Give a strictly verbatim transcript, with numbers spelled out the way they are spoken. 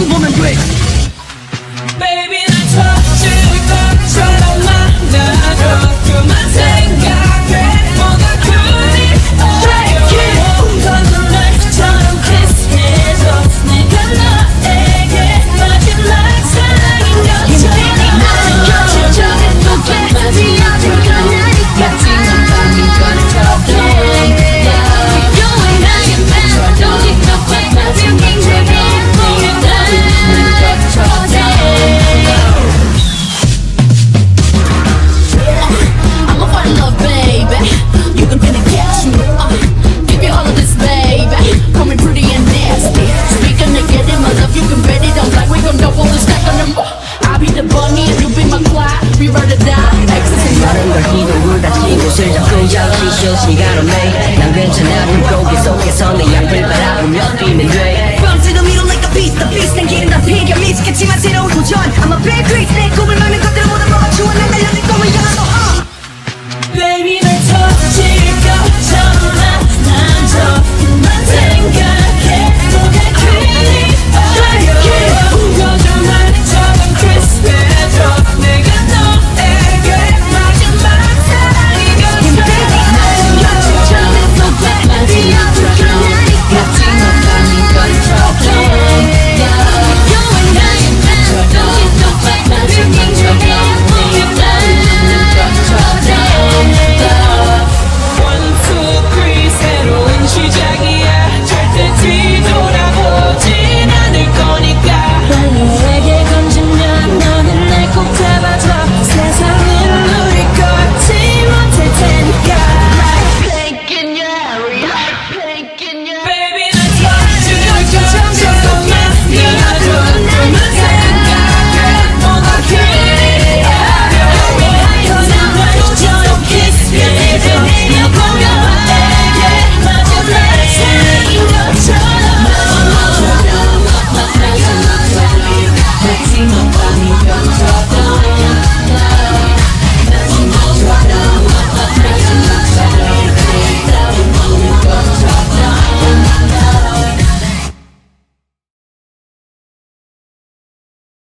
좀 보면 돼. Baby 난 터질 것처럼 만나줘. 그만 생각해 뭐가 그리 어려워. 방금 날처럼 키스해줘. 내가 너에게 마지막 사랑인 것처럼 곁을 적은 똑같은 비어진 거나니까 지금 밤이 gonna talk long. Keep going high and fast. Don't keep no quick. 지금 굉장히 예쁘다. I'm a fall in love, baby. You can finna catch me. Uh, give you all of this, baby. Call me pretty and nasty. Speaking negative, my love, you can bet it. I'm like we gon' double the stack on them. I'll be the bunny and you be my Clyde. We ride or die. Exes and 다른 걸 기도를 다친 곳을 잡고 잡히셔 시간 없네. 난 괜찮아 불고기 속에서 내 앞을 바라보며 뛰면 돼. Run to the middle like a beast, the beast 난 길은 다 피겨 미치겠지만 새로운 도전. I'm a bad crazy 내 꿈을